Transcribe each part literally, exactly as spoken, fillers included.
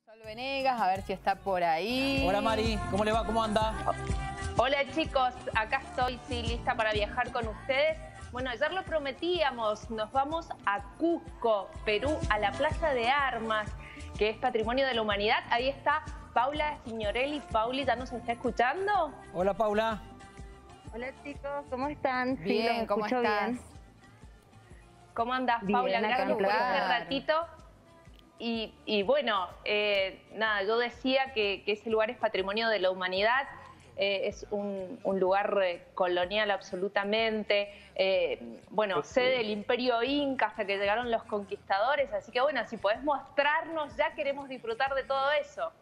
Sol Venegas, a ver si está por ahí. Hola Mari, ¿cómo le va? ¿Cómo anda? Hola chicos, acá estoy, sí, lista para viajar con ustedes. Bueno, ayer lo prometíamos, nos vamos a Cusco, Perú, a la Plaza de Armas, que es Patrimonio de la Humanidad. Ahí está Paula Signorelli. Pauli, ¿ya nos está escuchando? Hola Paula. Hola chicos, ¿cómo están? Bien, sí, los ¿cómo escucho estás? bien. ¿Cómo andás, Bien, Paula? acá Gracias en por este lugar. ratito. Y, y bueno, eh, nada, yo decía que, que ese lugar es Patrimonio de la Humanidad. Eh, es un, un lugar eh, colonial absolutamente, eh, bueno, sede del Imperio Inca hasta que llegaron los conquistadores, así que bueno, si podés mostrarnos, ya queremos disfrutar de todo eso.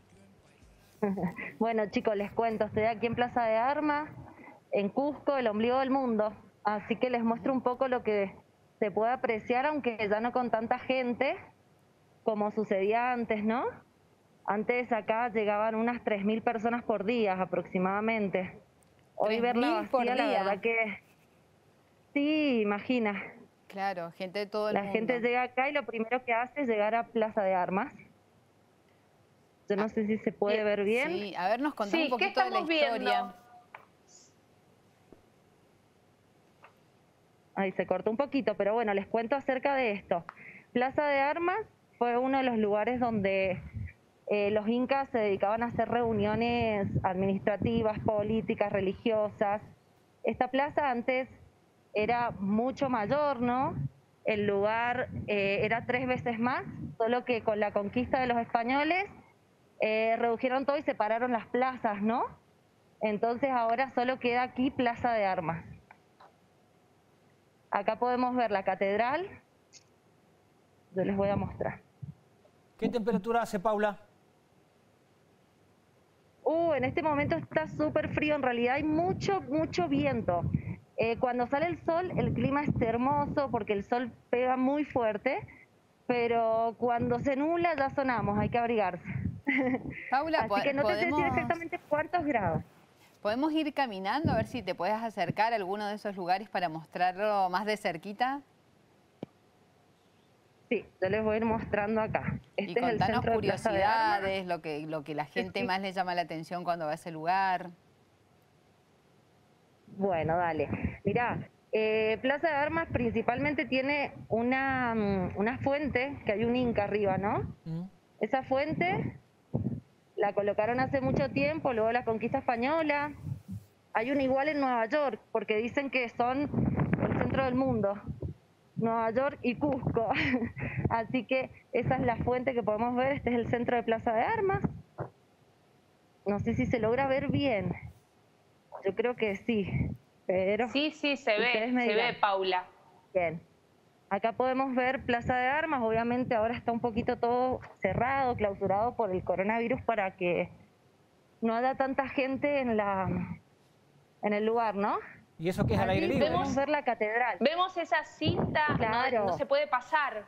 Bueno chicos, les cuento, estoy aquí en Plaza de Armas, en Cusco, el ombligo del mundo, así que les muestro un poco lo que se puede apreciar, aunque ya no con tanta gente como sucedía antes, ¿no? Antes acá llegaban unas tres mil personas por día aproximadamente. Hoy verla tres mil por vacía, la día. verdad que sí, imagina. Claro, gente de todo el La mundo. gente llega acá y lo primero que hace es llegar a Plaza de Armas. Yo no Ah, sé si se puede bien. ver bien. Sí, a ver, nos contás Sí, un ¿qué poquito de la estamos historia. viendo? Ahí se cortó un poquito, pero bueno, les cuento acerca de esto. Plaza de Armas fue uno de los lugares donde eh, los incas se dedicaban a hacer reuniones administrativas, políticas, religiosas. Esta plaza antes era mucho mayor, ¿no? El lugar eh, era tres veces más, solo que con la conquista de los españoles eh, redujeron todo y separaron las plazas, ¿no? Entonces ahora solo queda aquí Plaza de Armas. Acá podemos ver la catedral. Yo les voy a mostrar. ¿Qué temperatura hace Paula? Uh, en este momento está súper frío. En realidad hay mucho, mucho viento. Eh, cuando sale el sol, el clima es hermoso porque el sol pega muy fuerte. Pero cuando se nubla ya sonamos, hay que abrigarse. Paula, Así que no te sé decir podemos, exactamente cuántos grados. podemos ir caminando a ver si te puedes acercar a alguno de esos lugares para mostrarlo más de cerquita. Sí, yo les voy a ir mostrando acá. Y Este es el contanos centro de Plaza de Armas. curiosidades, lo que, lo que la gente sí. más le llama la atención cuando va a ese lugar. Bueno, dale. Mirá, eh, Plaza de Armas principalmente tiene una, mm, una fuente, que hay un inca arriba, ¿no? ¿Mm? Esa fuente la colocaron hace mucho tiempo, luego la conquista española. Hay una igual en Nueva York, porque dicen que son el centro del mundo. Nueva York y Cusco. Así que esa es la fuente que podemos ver. Este es el centro de Plaza de Armas. No sé si se logra ver bien. Yo creo que sí, pero Sí, sí, se ve, ustedes me se dirán. ve, Paula. Bien. Acá podemos ver Plaza de Armas. Obviamente ahora está un poquito todo cerrado, clausurado por el coronavirus para que no haya tanta gente en la en el lugar, ¿no? ¿Y eso qué es al aire Allí libre? podemos Vemos- ver la catedral. Vemos esa cinta, no- Claro. no se puede pasar.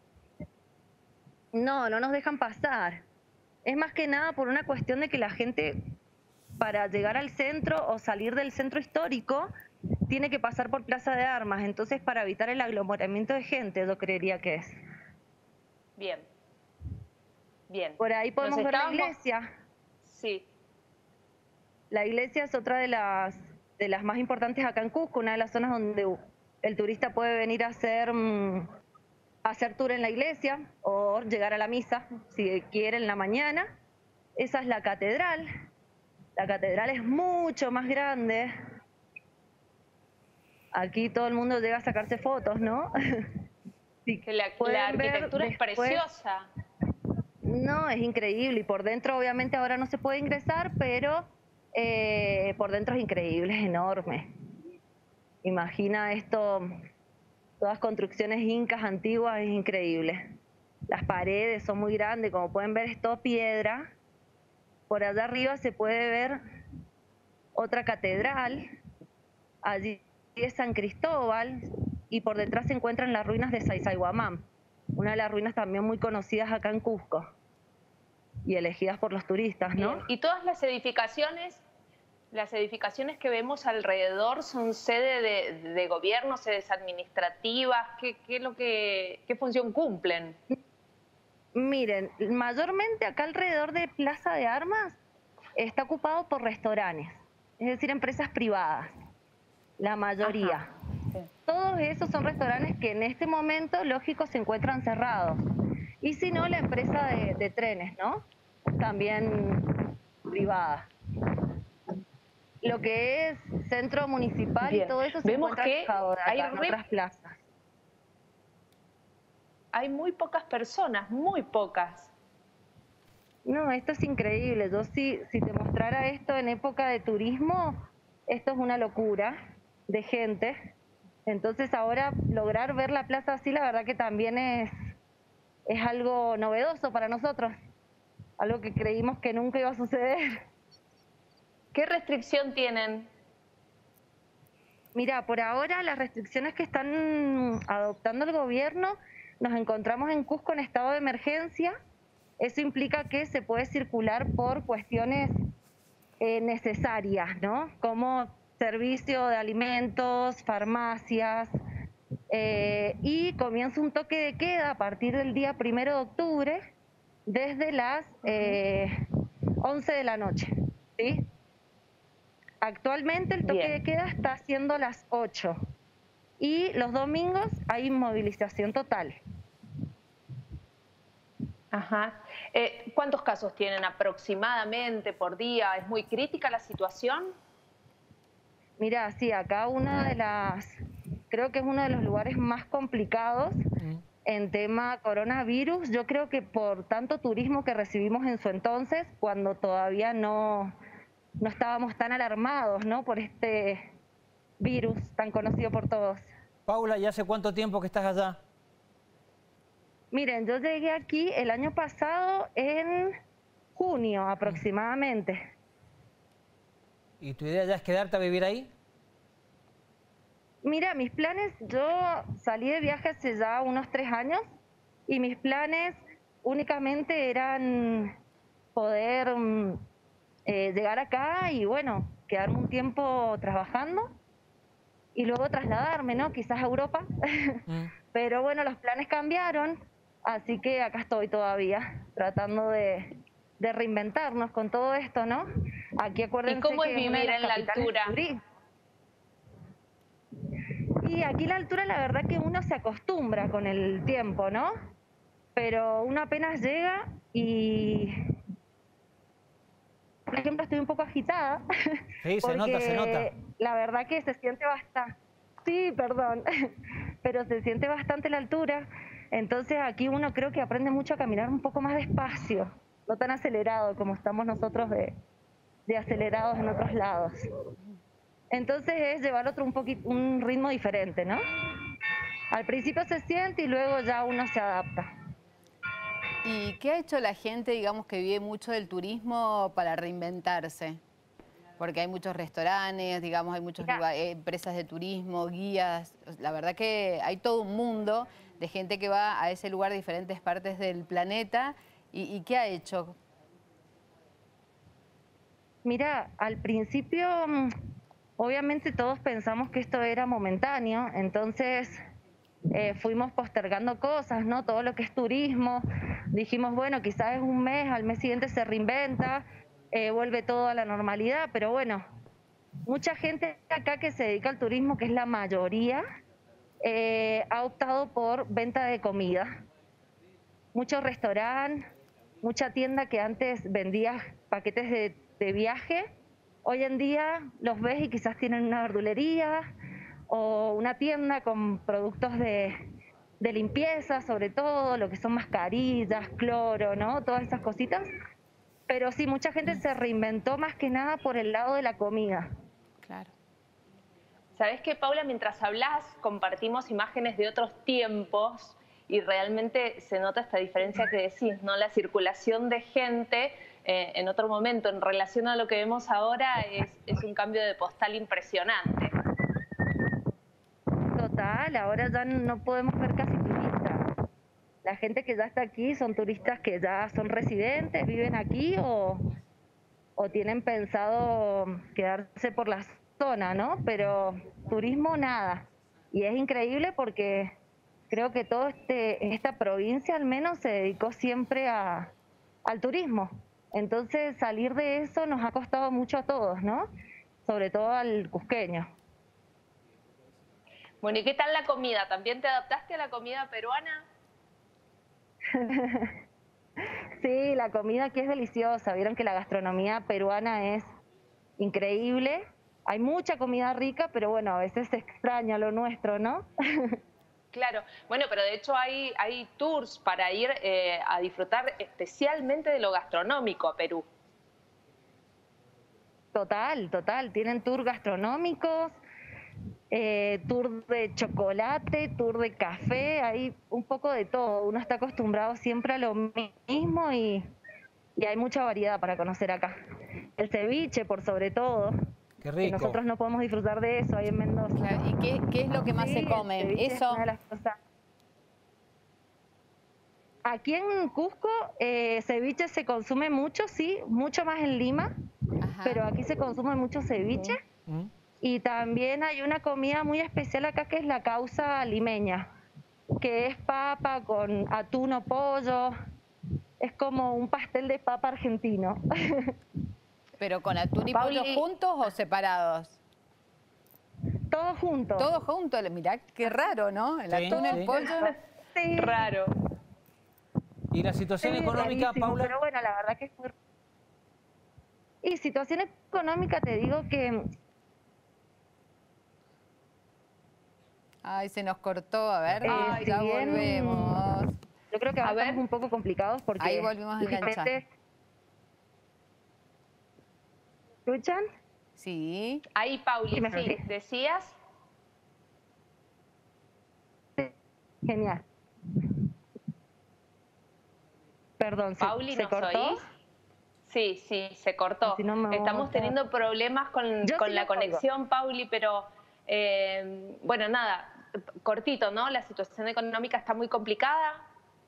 No, no nos dejan pasar. Es más que nada por una cuestión de que la gente, para llegar al centro o salir del centro histórico, tiene que pasar por Plaza de Armas. Entonces, para evitar el aglomeramiento de gente, yo creería que es. Bien, bien. Por ahí podemos Nos ver la estábamos- iglesia. Sí. La iglesia es otra de las, de las más importantes acá en Cusco, una de las zonas donde el turista puede venir a hacer, mm, a hacer tour en la iglesia o llegar a la misa, si quiere, en la mañana. Esa es la catedral. La catedral es mucho más grande. Aquí todo el mundo llega a sacarse fotos, ¿no? Sí, Que la, pueden la ver arquitectura es después- preciosa. No, es increíble. Y por dentro, obviamente, ahora no se puede ingresar, pero eh, por dentro es increíble, es enorme. Imagina esto, todas construcciones incas antiguas, es increíble. Las paredes son muy grandes, como pueden ver, es todo piedra. Por allá arriba se puede ver otra catedral. Allí es San Cristóbal y por detrás se encuentran las ruinas de Sacsayhuamán, una de las ruinas también muy conocidas acá en Cusco y elegidas por los turistas, ¿no? Bien. Y todas las edificaciones, las edificaciones que vemos alrededor son sede de, de gobierno, sedes administrativas. ¿Qué, qué es lo que, qué función cumplen? Miren, mayormente acá alrededor de Plaza de Armas está ocupado por restaurantes, es decir, empresas privadas, la mayoría. Ajá, sí. Todos esos son restaurantes que en este momento, lógico, se encuentran cerrados. Y si no, la empresa de, de trenes, ¿no? También privada. Lo que es centro municipal Bien. y todo eso se Vemos encuentra que alejado de acá, hay en re- otras plazas. Hay muy pocas personas, muy pocas. No, esto es increíble. Yo si, si te mostrara esto en época de turismo, esto es una locura de gente. Entonces ahora lograr ver la plaza así, la verdad que también es, es algo novedoso para nosotros. Algo que creímos que nunca iba a suceder. ¿Qué restricción tienen? Mira, por ahora las restricciones que están adoptando el gobierno, nos encontramos en Cusco en estado de emergencia. Eso implica que se puede circular por cuestiones eh, necesarias, ¿no? Como servicio de alimentos, farmacias, eh, y comienza un toque de queda a partir del día primero de octubre desde las eh, once de la noche, ¿sí? Actualmente el toque Bien. de queda está haciendo las ocho y los domingos hay movilización total. Ajá. Eh, ¿Cuántos casos tienen aproximadamente por día? ¿Es muy crítica la situación? Mira, sí, acá una de las, creo que es uno de los lugares más complicados Mm. en tema coronavirus. Yo creo que por tanto turismo que recibimos en su entonces, cuando todavía no, no estábamos tan alarmados, ¿no? Por este virus tan conocido por todos. Paula, ¿y hace cuánto tiempo que estás allá? Miren, yo llegué aquí el año pasado en junio aproximadamente. ¿Y tu idea ya es quedarte a vivir ahí? Mira, mis planes, yo salí de viaje hace ya unos tres años y mis planes únicamente eran poder mm, eh, llegar acá y bueno, quedarme un tiempo trabajando y luego trasladarme, ¿no? Quizás a Europa. Mm. Pero bueno, los planes cambiaron, así que acá estoy todavía tratando de, de reinventarnos con todo esto, ¿no? Aquí acuérdense ¿Y cómo es que una de vivir las en la capitales altura? turí- Y aquí la altura, la verdad que uno se acostumbra con el tiempo, ¿no? Pero uno apenas llega y, por ejemplo, estoy un poco agitada. Sí, se nota, se nota. porque la verdad que se siente bastante, sí, perdón, pero se siente bastante la altura. Entonces aquí uno creo que aprende mucho a caminar un poco más despacio, no tan acelerado como estamos nosotros de, de acelerados en otros lados. Entonces es llevar otro un poquito, un ritmo diferente, ¿no? Al principio se siente y luego ya uno se adapta. ¿Y qué ha hecho la gente, digamos, que vive mucho del turismo para reinventarse? Porque hay muchos restaurantes, digamos, hay muchas Mira. empresas de turismo, guías. La verdad que hay todo un mundo de gente que va a ese lugar de diferentes partes del planeta. ¿Y, y qué ha hecho? Mira, al principio, mm, obviamente todos pensamos que esto era momentáneo, entonces eh, fuimos postergando cosas, ¿no? Todo lo que es turismo. Dijimos, bueno, quizás es un mes, al mes siguiente se reinventa, eh, vuelve todo a la normalidad, pero bueno, mucha gente acá que se dedica al turismo, que es la mayoría, eh, ha optado por venta de comida. Muchos restaurantes, mucha tienda que antes vendía paquetes de, de viaje, hoy en día los ves y quizás tienen una verdulería o una tienda con productos de, de limpieza, sobre todo, lo que son mascarillas, cloro, ¿no? Todas esas cositas. Pero sí, mucha gente se reinventó más que nada por el lado de la comida. Claro. ¿Sabés qué, Paula? Mientras hablas, compartimos imágenes de otros tiempos y realmente se nota esta diferencia que decís, ¿no? La circulación de gente eh, en otro momento en relación a lo que vemos ahora es, es un cambio de postal impresionante. Total, ahora ya no podemos ver casi turistas. La gente que ya está aquí son turistas que ya son residentes, viven aquí o, o tienen pensado quedarse por la zona, ¿no? Pero turismo nada. Y es increíble porque creo que toda este, esta provincia al menos se dedicó siempre a, al turismo. Entonces salir de eso nos ha costado mucho a todos, ¿no? Sobre todo al cusqueño. Bueno, ¿y qué tal la comida? ¿También te adaptaste a la comida peruana? Sí, la comida aquí es deliciosa. Vieron que la gastronomía peruana es increíble. Hay mucha comida rica, pero bueno, a veces se extraña lo nuestro, ¿no? Claro, bueno, pero de hecho hay, hay tours para ir eh, a disfrutar especialmente de lo gastronómico a Perú. Total, total. Tienen tours gastronómicos, eh, tour de chocolate, tour de café, hay un poco de todo. Uno está acostumbrado siempre a lo mismo y, y hay mucha variedad para conocer acá. El ceviche, por sobre todo. Qué Que rico. nosotros no podemos disfrutar de eso ahí en Mendoza. Claro, ¿y qué, qué es lo que más Sí, se el come? ceviche es Eso. una de las cosas. Aquí en Cusco, eh, ceviche se consume mucho, sí, mucho más en Lima, Ajá. pero aquí se consume mucho ceviche. ¿Mm? Y también hay una comida muy especial acá que es la causa limeña, que es papa con atún o pollo. Es como un pastel de papa argentino. ¿Pero con atún y Pauli- pollo juntos o separados? Todo junto. Todo junto. Mirá qué raro, ¿no? El Sí, atún, sí. el pollo. Sí, Raro. ¿Y la situación sí, económica, rarísimo, Paula? pero bueno, la verdad que es muy... Y situación económica, te digo que Ay, se nos cortó. A ver, Eh, Ay, si ya bien- volvemos. yo creo que A ahora ver. estamos un poco complicados porque... Ahí volvimos a enganchar. últimamente- ¿Escuchan? Sí. Ahí, Pauli, Sí, me sí, fijé. decías. Genial. Perdón, ¿se, Pauli, ¿se ¿nos cortó? oís? Sí, sí, se cortó. Si no me Estamos voy a- teniendo problemas con, Yo con sí la los oigo. conexión, Pauli, pero eh, bueno, nada, cortito, ¿no? La situación económica está muy complicada.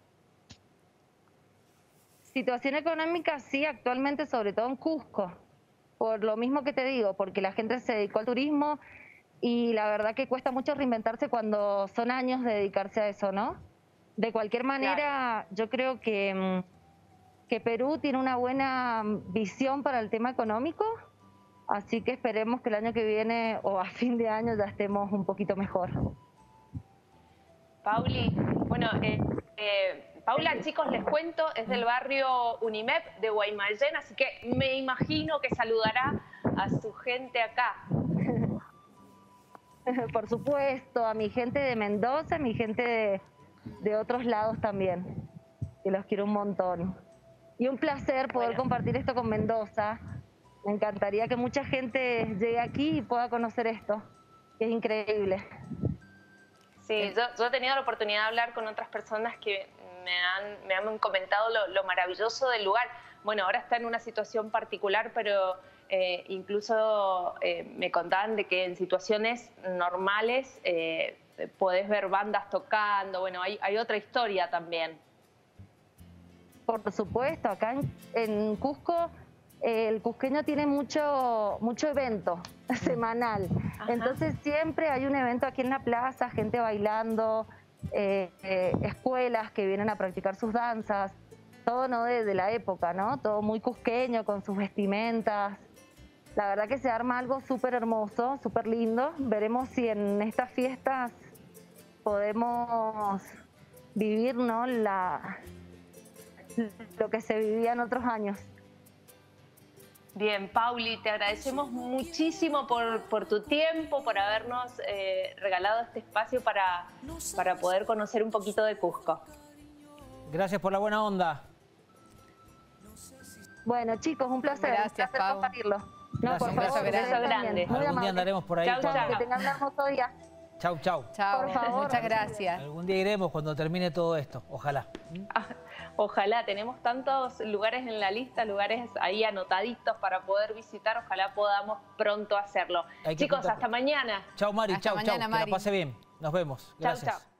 Situación económica, sí, actualmente, sobre todo en Cusco. Por lo mismo que te digo, porque la gente se dedicó al turismo y la verdad que cuesta mucho reinventarse cuando son años de dedicarse a eso, ¿no? De cualquier manera, yo creo que, mm, que Perú tiene una buena mm, visión para el tema económico, así que esperemos que el año que viene o a fin de año ya estemos un poquito mejor. Pauli, bueno, eh, eh, Paula, chicos, les cuento, es del barrio Unimep de Guaymallén, así que me imagino que saludará a su gente acá. Por supuesto, a mi gente de Mendoza, a mi gente de, de otros lados también, que los quiero un montón. Y un placer poder Bueno. compartir esto con Mendoza. Me encantaría que mucha gente llegue aquí y pueda conocer esto, que es increíble. Sí, yo, yo he tenido la oportunidad de hablar con otras personas que me han, me han comentado lo, lo maravilloso del lugar. Bueno, ahora está en una situación particular, pero eh, incluso eh, me contaban de que en situaciones normales eh, podés ver bandas tocando. Bueno, hay, hay otra historia también. Por supuesto, acá en, en Cusco eh, el cusqueño tiene mucho, mucho evento semanal. Ajá. Entonces siempre hay un evento aquí en la plaza, gente bailando, eh, eh, escuelas que vienen a practicar sus danzas, todo no de, de la época, ¿no? Todo muy cusqueño con sus vestimentas. La verdad que se arma algo súper hermoso, súper lindo. Veremos si en estas fiestas podemos vivir, ¿no? La, lo que se vivía en otros años. Bien, Pauli, te agradecemos muchísimo por, por tu tiempo, por habernos eh, regalado este espacio para, para poder conocer un poquito de Cusco. Gracias por la buena onda. Bueno, chicos, un placer. Gracias, un placer Pau. compartirlo. No, Gracias, por un favor, beso ustedes grande. también. Muy Algún día amable. andaremos por ahí. Chau, cuando- chau. Que tengan un hermoso día. Chau, chau. Chao. Por favor. Muchas gracias. Algún día iremos cuando termine todo esto. Ojalá. Ah, ojalá, tenemos tantos lugares en la lista, lugares ahí anotaditos para poder visitar, ojalá podamos pronto hacerlo. Hay que Chicos, juntar- hasta mañana. Chau, Mari. Hasta Chau, mañana, chau. Que Mari. la pase bien. Nos vemos. Chau, Gracias. chau.